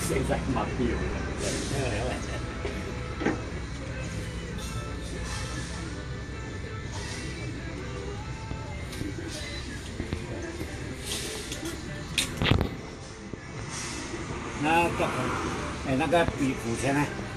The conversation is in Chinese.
现在忙有了，那个，那个比古钱呢？